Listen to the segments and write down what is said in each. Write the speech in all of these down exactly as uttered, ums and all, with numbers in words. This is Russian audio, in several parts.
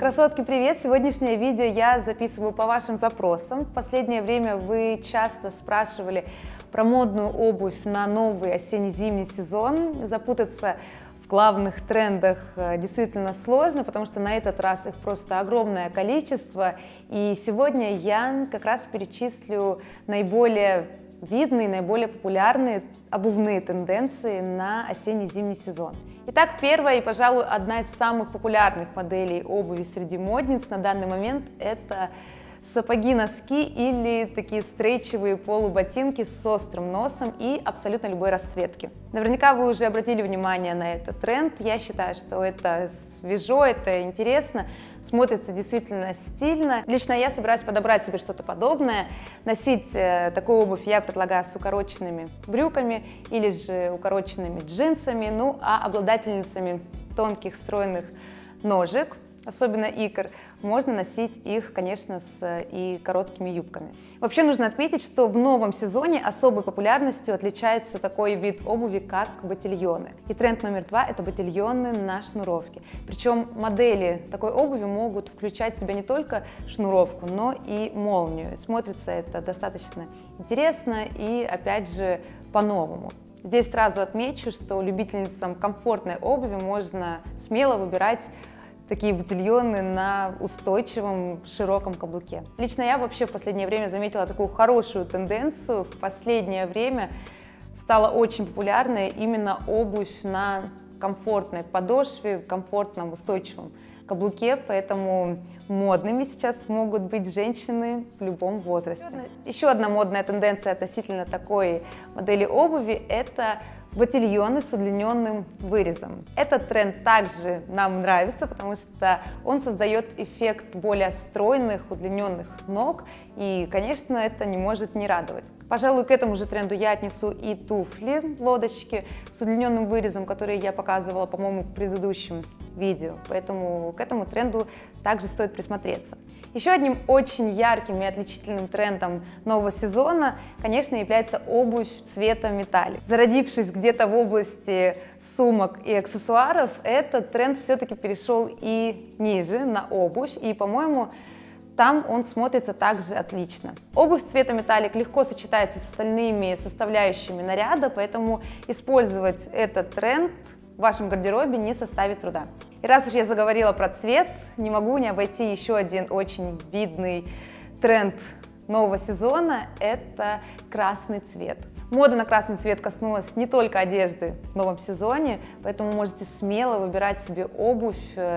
Красотки, привет! Сегодняшнее видео я записываю по вашим запросам. В последнее время вы часто спрашивали про модную обувь на новый осенне-зимний сезон. Запутаться в главных трендах действительно сложно, потому что на этот раз их просто огромное количество. И сегодня я как раз перечислю наиболее видные, наиболее популярные обувные тенденции на осенне-зимний сезон. Итак, первая и, пожалуй, одна из самых популярных моделей обуви среди модниц на данный момент – это сапоги-носки или такие стрейчевые полуботинки с острым носом и абсолютно любой расцветки. Наверняка вы уже обратили внимание на этот тренд. Я считаю, что это свежо, это интересно, смотрится действительно стильно. Лично я собираюсь подобрать себе что-то подобное. Носить э, такую обувь я предлагаю с укороченными брюками или же укороченными джинсами, ну а обладательницами тонких стройных ножек, особенно икр, можно носить их, конечно, с и короткими юбками. Вообще нужно отметить, что в новом сезоне особой популярностью отличается такой вид обуви, как ботильоны. И тренд номер два – это ботильоны на шнуровке. Причем модели такой обуви могут включать в себя не только шнуровку, но и молнию. Смотрится это достаточно интересно и, опять же, по-новому. Здесь сразу отмечу, что любительницам комфортной обуви можно смело выбирать такие ботильоны на устойчивом широком каблуке. Лично я вообще в последнее время заметила такую хорошую тенденцию. В последнее время стала очень популярной именно обувь на комфортной подошве, комфортном устойчивом каблуке, поэтому модными сейчас могут быть женщины в любом возрасте. Еще одна модная тенденция относительно такой модели обуви – это ботильоны с удлиненным вырезом. Этот тренд также нам нравится, потому что он создает эффект более стройных, удлиненных ног, и, конечно, это не может не радовать. Пожалуй, к этому же тренду я отнесу и туфли, лодочки с удлиненным вырезом, которые я показывала, по-моему, в предыдущем видео, поэтому к этому тренду также стоит присмотреться. Еще одним очень ярким и отличительным трендом нового сезона, конечно, является обувь цвета металлик. Зародившись где-то в области сумок и аксессуаров, этот тренд все-таки перешел и ниже, на обувь, и, по-моему, там он смотрится также отлично. Обувь цвета металлик легко сочетается с остальными составляющими наряда, поэтому использовать этот тренд в вашем гардеробе не составит труда. И раз уж я заговорила про цвет, не могу не обойти еще один очень видный тренд нового сезона – это красный цвет. Мода на красный цвет коснулась не только одежды в новом сезоне, поэтому можете смело выбирать себе обувь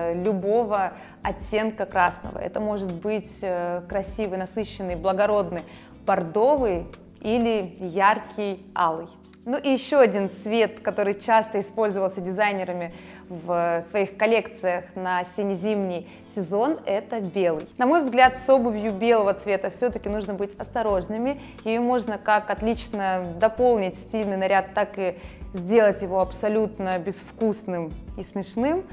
любого оттенка красного. Это может быть красивый, насыщенный, благородный, бордовый или яркий алый. Ну и еще один цвет, который часто использовался дизайнерами в своих коллекциях на осенне-зимний сезон, это белый. На мой взгляд, с обувью белого цвета все-таки нужно быть осторожными. Ее можно как отлично дополнить стильный наряд, так и сделать его абсолютно безвкусным и смешным.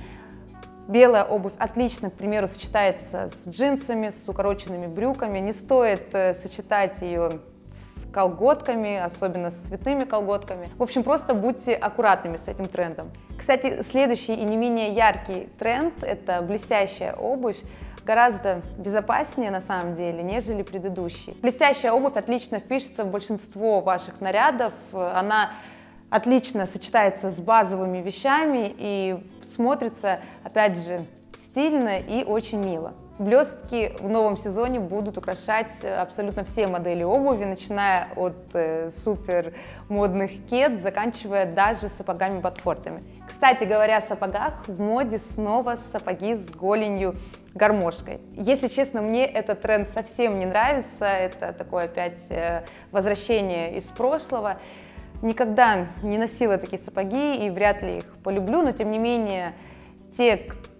Белая обувь отлично, к примеру, сочетается с джинсами, с укороченными брюками. Не стоит сочетать ее с колготками, особенно с цветными колготками. В общем, просто будьте аккуратными с этим трендом. Кстати, следующий и не менее яркий тренд – это блестящая обувь. Гораздо безопаснее на самом деле, нежели предыдущий. Блестящая обувь отлично впишется в большинство ваших нарядов. Она отлично сочетается с базовыми вещами и смотрится, опять же, стильно и очень мило. Блестки в новом сезоне будут украшать абсолютно все модели обуви, начиная от э, супер модных кед, заканчивая даже сапогами-ботфортами. Кстати говоря о сапогах, в моде снова сапоги с голенью-гармошкой. Если честно, мне этот тренд совсем не нравится, это такое опять э, возвращение из прошлого. Никогда не носила такие сапоги и вряд ли их полюблю, но тем не менее те,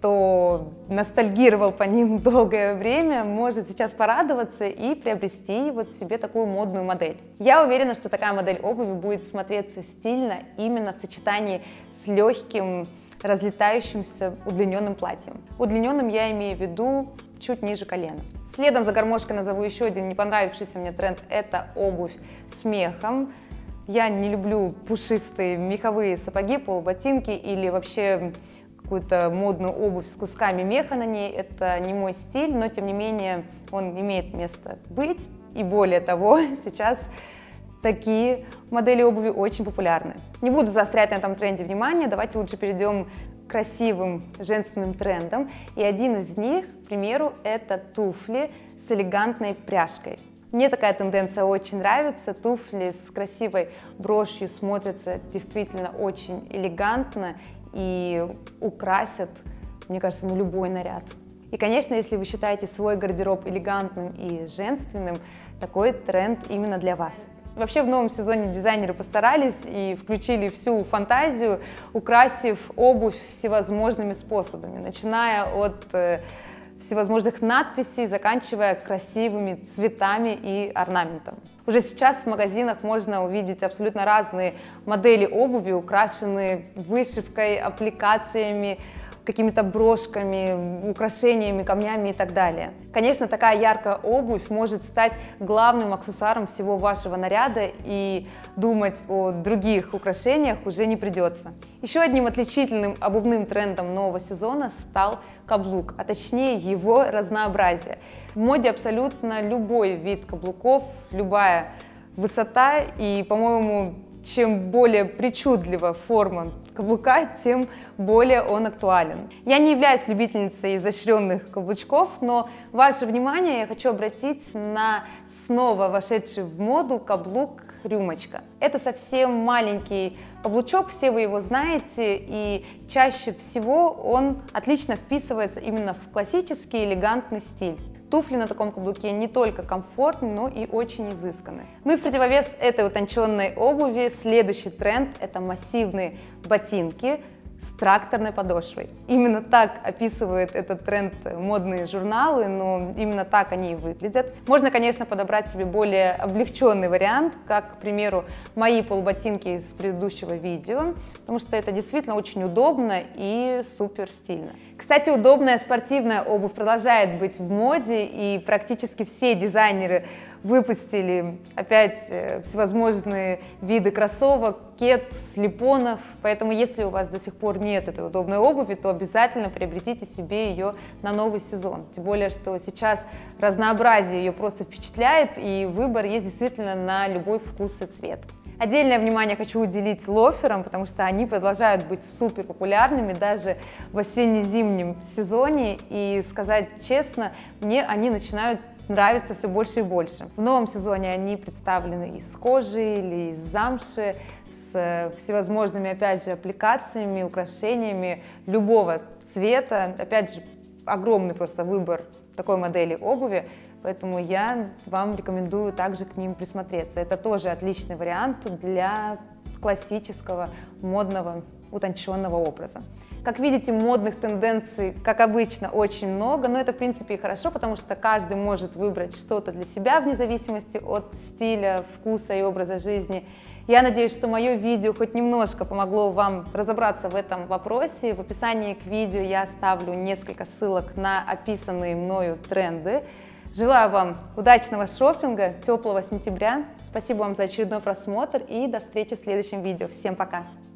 кто ностальгировал по ним долгое время, может сейчас порадоваться и приобрести вот себе такую модную модель. Я уверена, что такая модель обуви будет смотреться стильно именно в сочетании с легким, разлетающимся удлиненным платьем. Удлиненным я имею в виду чуть ниже колена. Следом за гармошкой назову еще один не понравившийся мне тренд – это обувь с мехом. Я не люблю пушистые меховые сапоги, полуботинки или вообще какую-то модную обувь с кусками меха на ней. Это не мой стиль, но тем не менее он имеет место быть. И более того, сейчас такие модели обуви очень популярны. Не буду заострять на этом тренде внимание, давайте лучше перейдем к красивым женственным трендам. И один из них, к примеру, это туфли с элегантной пряжкой. Мне такая тенденция очень нравится. Туфли с красивой брошью смотрятся действительно очень элегантно и украсят, мне кажется, ну, любой наряд. И, конечно, если вы считаете свой гардероб элегантным и женственным, такой тренд именно для вас. Вообще в новом сезоне дизайнеры постарались и включили всю фантазию, украсив обувь всевозможными способами, начиная от э, всевозможных надписей, заканчивая красивыми цветами и орнаментом. Уже сейчас в магазинах можно увидеть абсолютно разные модели обуви, украшенные вышивкой, аппликациями, какими-то брошками, украшениями, камнями и так далее. Конечно, такая яркая обувь может стать главным аксессуаром всего вашего наряда, и думать о других украшениях уже не придется. Еще одним отличительным обувным трендом нового сезона стал каблук, а точнее его разнообразие. В моде абсолютно любой вид каблуков, любая высота, и, по-моему, чем более причудлива форма каблука, тем более он актуален. Я не являюсь любительницей изощренных каблучков, но ваше внимание я хочу обратить на снова вошедший в моду каблук-рюмочка. Это совсем маленький каблучок, все вы его знаете, и чаще всего он отлично вписывается именно в классический элегантный стиль. Туфли на таком каблуке не только комфортны, но и очень изысканны. Ну и в противовес этой утонченной обуви следующий тренд – это массивные ботинки с тракторной подошвой. Именно так описывают этот тренд модные журналы, но именно так они и выглядят. Можно, конечно, подобрать себе более облегченный вариант, как, к примеру, мои полуботинки из предыдущего видео, потому что это действительно очень удобно и супер стильно. Кстати, удобная спортивная обувь продолжает быть в моде, и практически все дизайнеры выпустили опять всевозможные виды кроссовок, кед, слипонов, поэтому если у вас до сих пор нет этой удобной обуви, то обязательно приобретите себе ее на новый сезон. Тем более, что сейчас разнообразие ее просто впечатляет, и выбор есть действительно на любой вкус и цвет. Отдельное внимание хочу уделить лоферам, потому что они продолжают быть супер популярными даже в осенне-зимнем сезоне, и сказать честно, мне они начинают нравится все больше и больше. В новом сезоне они представлены из кожи или из замши, с всевозможными, опять же, аппликациями, украшениями любого цвета. Опять же, огромный просто выбор такой модели обуви, поэтому я вам рекомендую также к ним присмотреться. Это тоже отличный вариант для классического, модного, утонченного образа. Как видите, модных тенденций, как обычно, очень много, но это, в принципе, и хорошо, потому что каждый может выбрать что-то для себя вне зависимости от стиля, вкуса и образа жизни. Я надеюсь, что мое видео хоть немножко помогло вам разобраться в этом вопросе. В описании к видео я оставлю несколько ссылок на описанные мною тренды. Желаю вам удачного шопинга, теплого сентября. Спасибо вам за очередной просмотр и до встречи в следующем видео. Всем пока!